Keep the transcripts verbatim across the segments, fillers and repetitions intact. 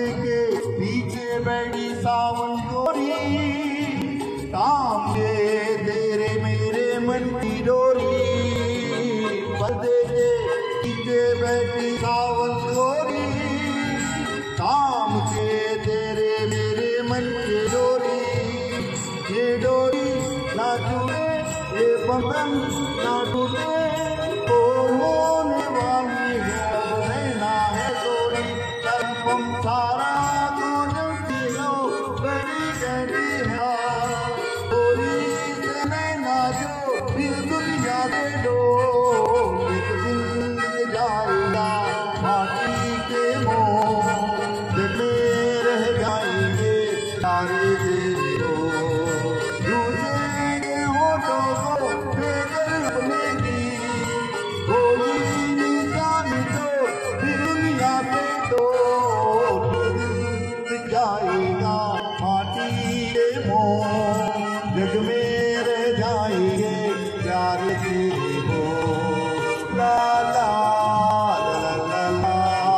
के पीछे बैठी सावन गोरी, काम के तेरे मेरे मन की डोरी। पर्दे के पीछे बैठी सावन गोरी, काम के तेरे मेरे मन की डोरी। ये डोरी ना टूटे, ये बंधन ना टूटे, तो होने वाली है अब रहना है डोरी। तरफम सारा तो जलती हो बड़ी गहरी है डोरी से नैना जो फिर दुनिया दे दो। एक दिन जाएगा माटी के मोह, दिल में रह जाएंगे सारे दिन। जाएगा माटी के मोह, जग में रह जाएंगे प्यार के हो। ला ला ला ला ला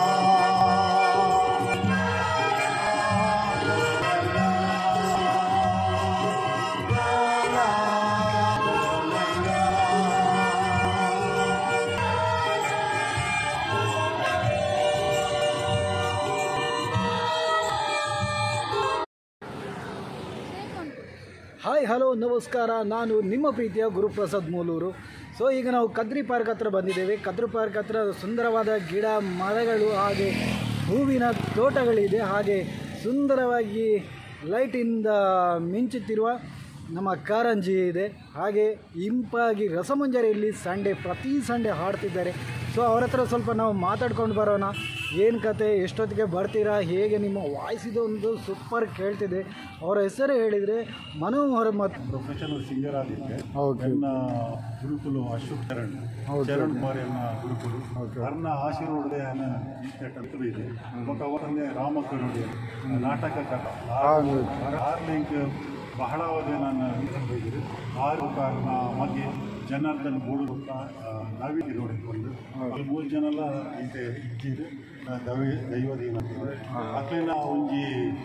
ಹಾಯ್ ಹಲೋ ನಮಸ್ಕಾರ, ನಾನು ನಿಮ್ಮ ಪ್ರೀತಿಯ ಗುರುಪ್ರಸಾದ್ ಮೂಲೂರು. ಸೊ ಈಗ ನಾವು ಕದ್ರಿ ಪಾರ್ಕ್ ಹತ್ರ ಬಂದಿದ್ದೇವೆ. ಕದ್ರಿ ಪಾರ್ಕ್ ಹತ್ರ ಸುಂದರವಾದ ಗಿಡ ಮರಗಳು ಹಾಗೆ ಹೂವಿನ ತೋಟಗಳಿದೆ. ಹಾಗೆ ಸುಂದರವಾಗಿ ಲೈಟಿಂದ ಮಿಂಚುತ್ತಿರುವ ನಮ್ಮ ಕಾರಂಜಿ ಇದೆ. ಹಾಗೆ ಇಂಪಾಗಿ ರಸಮಂಜರಿಯಲ್ಲಿ ಸಂಡೇ ಪ್ರತಿ ಸಂಡೇ ಹಾಡ್ತಿದ್ದಾರೆ. ಸೊ ಅವ್ರ ಹತ್ರ ಸ್ವಲ್ಪ ನಾವು ಮಾತಾಡ್ಕೊಂಡು ಬರೋಣ. ಏನು ಕತೆ, ಎಷ್ಟೊತ್ತಿಗೆ ಬರ್ತೀರಾ, ಹೇಗೆ, ನಿಮ್ಮ ವಾಯ್ಸ್ ಇದೊಂದು ಸೂಪರ್ ಕೇಳ್ತಿದೆ. ಅವರ ಹೆಸರು ಹೇಳಿದರೆ ಮನೋಹರ್ ಮತ್ತು ಪ್ರೊಫೆಷನಲ್ ಸಿಂಗರ್ ಆಗಿದ್ದೆ. ನನ್ನ ಗುರುಕುಲು ಅಶೋಕ್ ಚರಣ್ ಚರಣ್ ಕುಮಾರ್ ಎನ್ನ ಗುರುಕುಲು ಅರ್ನ ಆಶೀರ್ವಾದ ಥಿಯೇಟರ್ ಇದೆ. ಮತ್ತು ಅವರನ್ನೇ ರಾಮಕರುಡಿ ನಾಟಕ ಆರ್ಲಿಂಕ್ ಬಹಳ ನಾನು ಹೋಗಿದ್ದೆ. ಆರು ಕಾರಣ ಮಧ್ಯೆ ಜನಾರ್ದನ್ ಬೋಡು ನಾವಿಲ್ಲಿ ನೋಡಿಕೊಂಡು ಅಲ್ಲಿ ಮೂರು ಜನ ಎಲ್ಲ ಇಂತೆ ಇದ್ದೀರಿ ದವೇ ದೈವದೀನ ಅಕ್ಲೇನ ಒಂಜಿ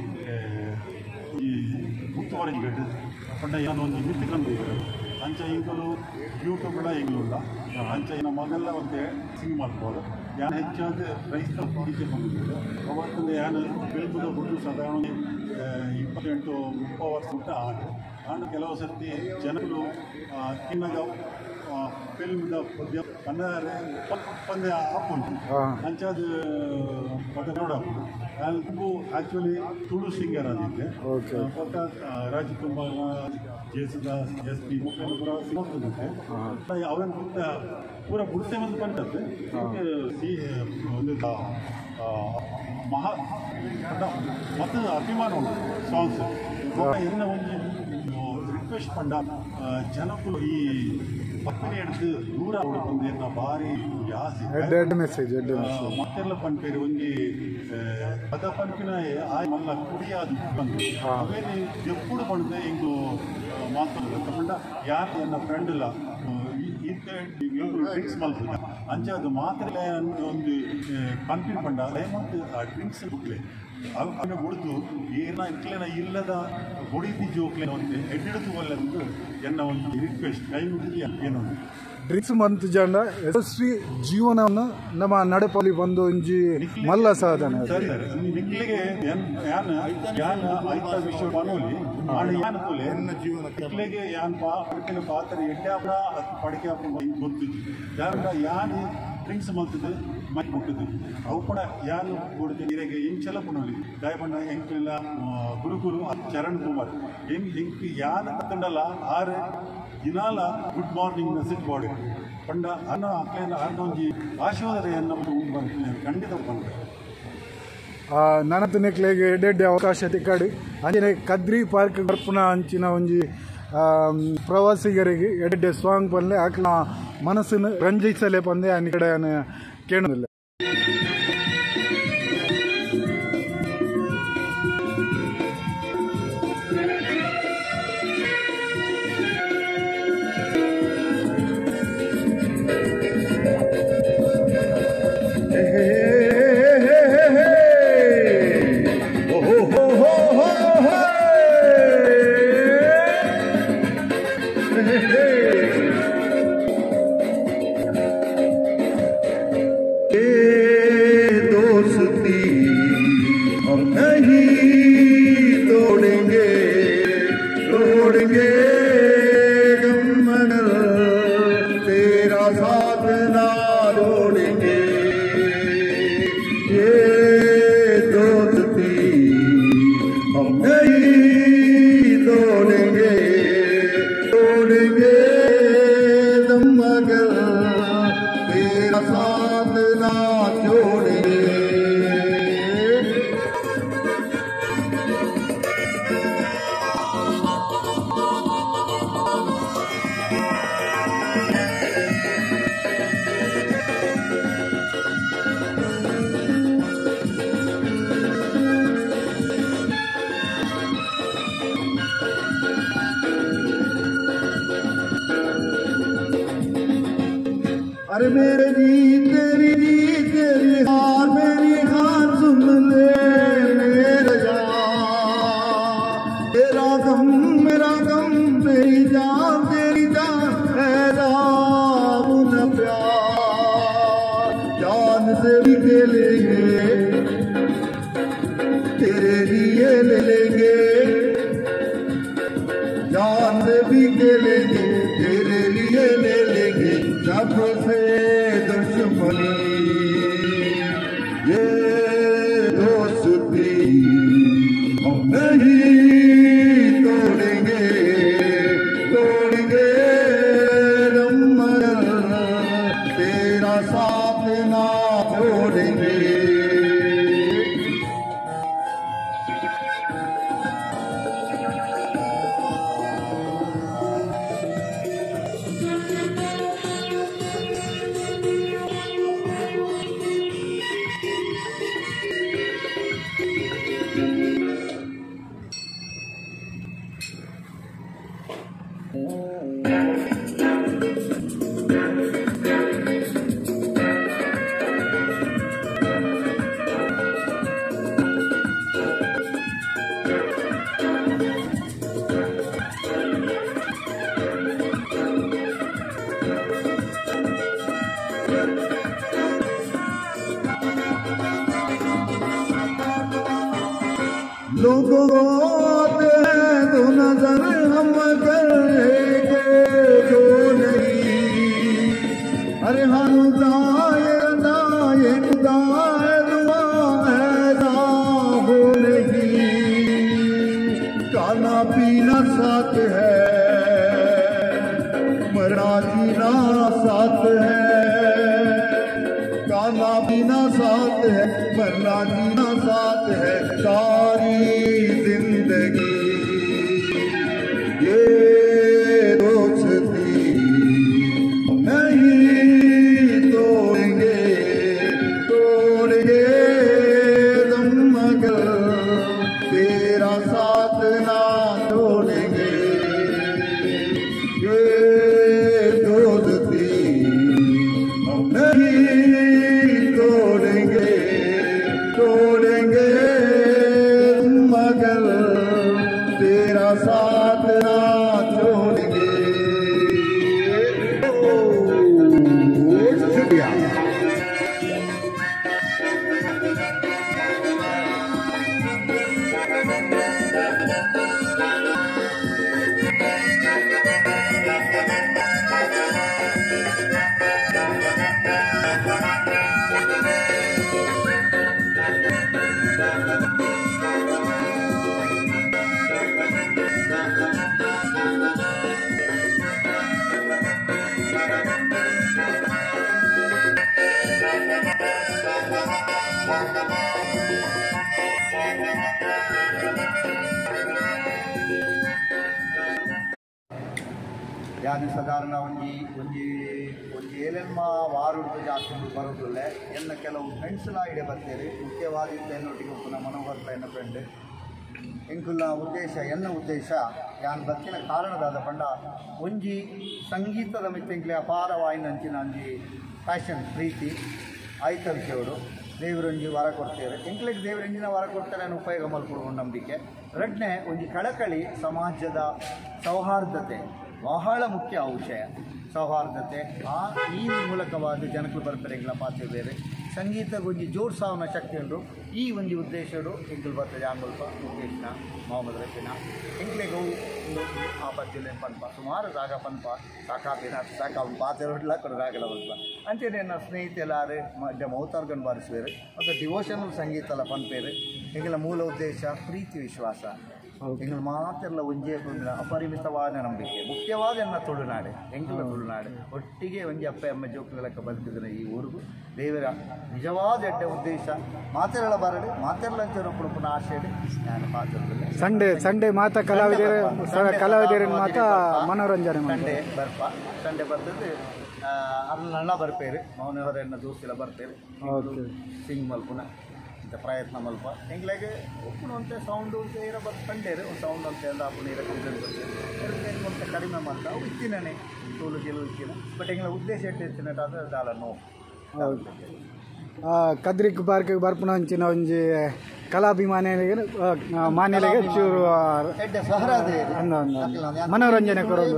ಈ ಮುತ್ತುವರೆಗೆ ಗಡ್ಡು ಪಂಡ ಏನೋ ಒಂದು ನಿಂತ್ಕೊಂಡು ಹೋಗಿದ್ರು. ಅಂಚ ಇಂಕಲು ಯೂಟ್ಯೂಬ್ಲ ಇಂಗ್ಲಿಲ್ಲ ಅಂಚ ಇನ್ನ ಮಗಲ್ಲ ಒಂದು ಸಿಂಗ್ ಮಾಡ್ಬೋದು. ಯಾನು ಹೆಚ್ಚಾದ ರೈತರ ಕುಡಿಕೆ ಬಂದಿದ್ದು ಅವತ್ತಿಂದ ಯಾನು ಬೆಳಗುದ ಬಿಟ್ಟು ಸಾಧಾರಣ ಇಪ್ಪತ್ತೆಂಟು ಮುಪ್ಪತ್ತು ವರ್ಷ ಊಟ ಆಡು ಆಂಡ್ ಕೆಲವು ಸರ್ತಿ ಜನಗಳು ತಿನ್ನಗ ಫಿಲ್ಮ್ದ ಪದ್ಯ ಪಂದರೆ ಪಂದ್ಯ ಹಾಕೊಂಡು ಅಂಚಾದ ಪದ ನೋಡಬಹುದು. ನಾನು ಆ್ಯಕ್ಚುಲಿ ತುಳು ಸಿಂಗರ್ ಆಗಿದ್ದೆ. ಪಕ್ಕ ರಾಜ್ಕುಮಾರ್, ಜೇಸುದಾಸ್, ಎಸ್ ಪಿ ಮುಖೇನ ಪುರ ಸಿಗುತ್ತೆ. ಅವನ ಪುಟ್ಟ ಪೂರ ಬುಡ್ತೆ ಒಂದು ಕಂಡದ್ದು ಒಂದು ಮಹಾ ಮತ್ತು ಅಭಿಮಾನ ಉಂಟು ಸಾಂಗ್ಸ್ ಎಲ್ಲ ಒಂದು ರಿಕ್ವೆಸ್ಟ್ ಪಂಡ ಜನಕ್ಕೂ ಈ ಪಕ್ಕನೆ ಹಿಡಿದು ದೂರ ಬಂದು ಎನ್ನ ಭಾರಿ ಆಸೆ ಮೆಸೇಜ್ ಮತ್ತೆಲ್ಲ ಪಂಪೇರು ಒಂಜಿ ಪದ ಪಂಪಿನ ಆಯ್ ಮಲ್ಲ ಕುಡಿಯಾದು ಬಂದು ಅವೇನು ಎప్పుడు ಬಂದು ಹಿಂಗು ಮಾತಾಡೋದು ಪಂಡ ಯಾರು ಎನ್ನ ಫ್ರೆಂಡ್ ಇಲ್ಲ ಡ್ರಿಂಕ್ಸ್ ಮಲ್ಪದ ಅಂಚೆ ಅದು ಮಾತ್ರ ಒಂದು ಪಂಪಿನ ಪಂಡ ಮತ್ತು ಆ ಡ್ರಿಂಕ್ಸ್ ಬಿಟ್ಲೆ ಅವನ್ನ ಹೊಡೆದು ಏನ ಇಟ್ಲೇನ ಇಲ್ಲದ ಹೊಡಿತಿ ಜೋಕ್ಲೇನ ಒಂದು ಎಡ್ಡಿಡ್ತು ಒಳ್ಳೆಂದು ಎನ್ನ ಒಂದು ರಿಕ್ವೆಸ್ಟ್ ಕೈ ಮುಗಿದು ಏನೋ ಡ್ರಿಂಕ್ಸ್ ಮಂತ್ ಜಂಡ ಯಶಸ್ವಿ ಜೀವನವನ್ನು ನಮ್ಮ ನಡಪಲ್ಲಿ ಬಂದು ಒಂಜಿ ಮಲ್ಲ ಸಾಧನೆ. ಸರಿ ನಿಕ್ಲಿಗೆ ಯಾನ ಯಾನ ಐತ ವಿಶ್ವ ಬಾನೋಲಿ ಆಡ ಯಾನ ತೋಲೆ ನಿಕ್ಲಿಗೆ ಯಾನ್ ಪಾ ಪಡ್ಕಿನ ಪಾತ್ರ ಎಡ್ಡಾಪಡ ಅದು ಪಡಕೆ ಅಪ್ಪ ಗೊತ್ತಿದ್ದು ಯಾರ ಯಾನ್ ಡ್ರಿಂಕ್ಸ್ ಮಲ್ತದೆ ಮೈ ಮುಟ್ಟದು ಅವು ಕೂಡ ಯಾನು ಕೊಡ್ತೀನಿ ನೀರಿಗೆ ಎಂಚೆಲ್ಲ ಪುಣಲಿ ದಯಪಣ್ಣ ಎಂಕಿಲ್ಲ ಗುರುಗುರು ಚರಣ್ ಕುಮಾರ್ ಹೆಂಗ್ ಹೆಂಗ್ ಯಾನ ತಕೊಂಡಲ್ಲ ಆರೆ ದಿನಾಲ ಗುಡ್ ಮಾರ್ನಿಂಗ್ ಮೆಸೇಜ್ ಬಾಡಿ ಪಂಡ ಅನ್ನ ಅಕ್ಲೇನ ಆರ್ನೊಂಜಿ ಆಶೀರ್ವಾದವನ್ನು ಬರ್ತೀನಿ ಖಂಡಿತ ಬಂದ ನನ್ನ ನೆಕ್ಲೆಗೆ ಎಡ್ಡೆಡ್ಡೆ ಅವಕಾಶ ತಿಕ್ಕಾಡಿ ಅಂಚನೆ ಕದ್ರಿ ಪಾರ್ಕ್ ಬರ್ಪುನ ಅಂಚಿನ ಒಂಜಿ ಪ್ರವಾಸಿಗರಿಗೆ ಎಡ್ಡೆ ಸಾಂಗ್ ಪಂದೆ ಆಕ್ಲ ಮನಸ್ಸನ್ನು ರಂಜಿಸಲೇ ಪಂದೆ ಅನ್ನ ಕಡೆ ಕೇಳೋದಿಲ್ಲ. तेरे लिए ले लेंगे, जान भी ले लेंगे, तेरे लिए ले लेंगे सबसे दुश्मनी। ये दोस्ती हम नहीं तोड़ेंगे, तोड़ेंगे रमन तेरा साथ ना छोड़ेंगे। लोगों को दो नजर हम करेंगे जो नहीं, अरे हम दाए दाए दाए दुआ ऐसा हो नहीं। खाना पीना साथ है, मरना जीना साथ है, खाना पीना साथ है, मरना जीना साथ है सारी जिंदगी। ये दोस्ती नहीं तोड़ेंगे, तोड़ेंगे तुम मगर तेरा साथ ना छोड़ेंगे। ये दोस्ती हम नहीं तोड़ेंगे, तोड़ेंगे मगर तेरा साथ ना छोड़ेंगे। शुक्रिया। ಯಾನಿ ಸಾಧಾರಣ ಒಂಜಿ ಒಂಜಿ ಒಂಜಿ ಏಳೆನ್ಮ ವಾರುಂಟು ಜಾಸ್ತಿ ಬರೋದಿಲ್ಲ. ಎನ್ನ ಕೆಲವು ಫ್ರೆಂಡ್ಸ್ಲ ಇಡೆ ಬರ್ತೀರಿ, ಮುಖ್ಯವಾಗಿ ಎನ್ನೊಟ್ಟಿಗೆ ಉಪ್ಪುನ ಮನೋಹರ್ ಎನ್ನ ಫ್ರೆಂಡ್ ಎಂಕುಲ್ನ ಉದ್ದೇಶ ಎನ್ನ ಉದ್ದೇಶ ಯಾನ್ ಬತ್ತಿನ ಕಾರಣದಾದ ಪಂಡ ಒಂಜಿ ಸಂಗೀತದ ಮಿತ್ತೆಂಕ್ಲೆ ಅಪಾರವಾಯಿನಂಚಿನ ಒಂಜಿ ಪ್ಯಾಷನ್ ಪ್ರೀತಿ ಆಯ್ತ ವಿಷಯಗಳು ದೇವರೊಂಜಿ ವರ ಕೊಡ್ತೇವೆ ಎಂಕ್ಲೆಗೆ ದೇವರಂಜಿನ ವರ ಕೊಡ್ತಾರೆ ಅನ್ನೋ ಉಪಯೋಗ ಮಲ್ಕೊಡುವ ನಂಬಿಕೆ. ಎರಡನೇ ಒಂಜಿ ಕಳಕಳಿ ಸಮಾಜದ ಸೌಹಾರ್ದತೆ ಬಹಳ ಮುಖ್ಯ ವಿಷಯ. ಸೌಹಾರ್ದತೆ ಆ ಈ ಮೂಲಕವಾದ ಜನಗಳು ಬರ್ತಾರೆ ಪಾತ್ರ ಬೇರೆ ಸಂಗೀತಕ್ಕೆ ಒಂಜಿ ಜೋಡ್ಸಾವನ ಶಕ್ತಿ ಉಂಟು. ಈ ಒಂದು ಉದ್ದೇಶಡು ಎಂಕುಲು ಬರ್ತದೆ ಆಂಗುಲ್ಪ ಮುಖೇಶ್ನ ಮೊಹಮ್ಮದ್ ರಫೀನ ಎಂಕ್ಲೆಗೆ ಆಪತ್ತಿಲ್ಲ ಪನ್ಪ ಸುಮಾರು ರಾಗ ಪನ್ಪ ಸಾಕಾಪಿನ ಸಾಕ ಅವ್ನು ಪಾತ್ರ ಹೊಡ್ಲ ಕೊಡ ರಾಗಲ ಬಲ್ಪ ಅಂತೇಳಿ ನನ್ನ ಸ್ನೇಹಿತರು ಮಧ್ಯ ಮೌತಾರ್ಗನ್ ಬಾರಿಸುವೇರು ಮತ್ತು ಡಿವೋಷನಲ್ ಸಂಗೀತ ಎಲ್ಲ ಪನ್ಪೇರು. ಎಂಗೆಲ್ಲ ಮೂಲ ಉದ್ದೇಶ ಪ್ರೀತಿ ವಿಶ್ವಾಸ ಎಂಗಳು ಮಾತೆಲ್ಲ ಒಂಜೇ ಅಪರಿಮಿತವಾದ ನಂಬಿಕೆ ಮುಖ್ಯವಾದ ಎನ್ನ ತುಳುನಾಡು ಎಂಕಲ ತುಳುನಾಡು ಒಟ್ಟಿಗೆ ಒಂಜಿ ಅಪ್ಪ ಅಮ್ಮ ಜೋಕುಗಳಕ್ಕೆ ಬದುಕಿದ್ರೆ ಈ ಊರಿಗೂ ದೇವರ ನಿಜವಾದ ಎಡ್ಡ ಉದ್ದೇಶ ಮಾತೆರಳ ಬರಡು ಮಾತೆರಳಂಚರು ಪುಣ ಆಶೆ ನಾನು ಮಾತಾಡೋದಿಲ್ಲ. ಸಂಡೇ ಸಂಡೇ ಮಾತಾ ಕಲಾವಿದರು ಕಲಾವಿದರ ಮಾತಾ ಮನೋರಂಜನೆ ಸಂಡೇ ಬರ್ಪ ಸಂಡೇ ಬರ್ತದೆ ಅಲ್ಲಿ ನನ್ನ ಬರ್ಪೇರು ಮೌನವರ ಎನ್ನ ದೋಸ್ತಿಲ್ಲ ಬರ್ಪೇರು ಸಿಂಗ್ ಮಲ್ಪುನ ಪ್ರಯತ್ನ ಮಲ್ಪ ಎಂಗ್ಲಾಗೆ ಒಪ್ಪುನಂತೆ ಸೌಂಡು ಏರ ಬರ್ ಕಂಡೇರು ಸೌಂಡ್ ಅಂತ ಎಲ್ಲ ಅಪ್ಪು ನೀರ ಕಂಡು ಬರ್ತೇವೆ కొంత ಕಡಿಮೆ ಮಾಡ್ತಾ ಅವು ಇತ್ತಿನೇ ತೋಲು ಗೆಲುವು ಇತ್ತಿನ ಬಟ್ ಎಂಗ್ಲ ಉದ್ದೇಶ ಎಟ್ಟು ಇತ್ತಿನಟ್ಟಾದ್ರೆ ದಾಳ ನೋವು ಕದ್ರಿಕ್ ಪಾರ್ಕ್ ಬರ್ಪುನ ಹಂಚಿನ ಒಂಜಿ ಕಲಾಭಿಮಾನಿಗಳಿಗೆ ಮಾನ್ಯರಿಗೆ ಚೂರು ಮನೋರಂಜನೆ ಕೊಡೋದು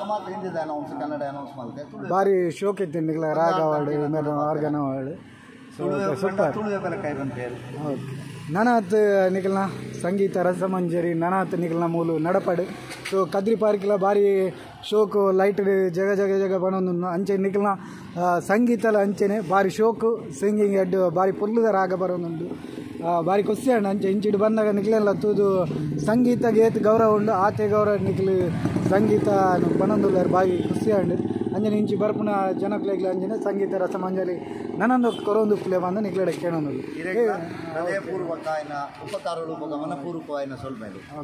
ಭಾರಿ ಶೋಕ್ ಇತ್ತು ರಾಗ ಅವಾರ್ಡ್ ಆರ್ಗನ್ ಅವಾರ್ಡ್ ತುಳುವೆ ಬೆಲೆ ಕೈ ಬಂತೇರು ಓಕೆ ನನಾತ್ ನಿಖಲ್ನ ಸಂಗೀತ ರಸಮಂಜರಿ ನನಾತ್ ನಿಖಲ್ನ ಮೂಲು ನಡಪಡು ಸೊ ಕದ್ರಿ ಪಾರ್ಕ್ಲ ಭಾರಿ ಶೋಕು ಲೈಟ್ ಜಗ ಜಗ ಜಗ ಬಣ್ಣೊಂದು ಅಂಚೆ ನಿಖಲ್ನ ಸಂಗೀತಲ ಅಂಚೆನೆ ಭಾರಿ ಶೋಕು ಸಿಂಗಿಂಗ್ ಎಡ್ ಭಾರಿ ಪುಲ್ಲುದ ರಾಗ ಬರೋನುಂಡು ಭಾರಿ ಖುಷಿ ಅಂಡು ಅಂಚೆ ಇಂಚಿಡು ಬಂದಾಗ ನಿಖಲೆಲ್ಲ ತೂದು ಸಂಗೀತ ಗೇತ್ ಗೌರವ ಉಂಡು ಆತೆ ಗೌರವ ನಿಖಲು ಸಂಗೀತ ಬಣ್ಣೊಂದುಲ್ಲಾರು ಭಾರಿ ಖುಷಿ ಅಂಡು ಅಂಜನೆ ಇಂಚಿ ಬರ್ಪುನ ಜನಕ್ಲೆಗ್ಲ ಅಂಜನೆ ಸಂಗೀತ ರಸಮಂಜರಿ ನನ್ನೊಂದು ಕೊರೊಂದು ಪ್ಲೇ ಬಂದು ನಿಖಲೆಡ ಕೇಳೋನು ಹೃದಯಪೂರ್ವಕ ಆಯ್ನ ಉಪಕಾರಗಳು ಮನಪೂರ್ವಕ ಆಯ್ನ ಸೊಲ್ಮೇಲೆ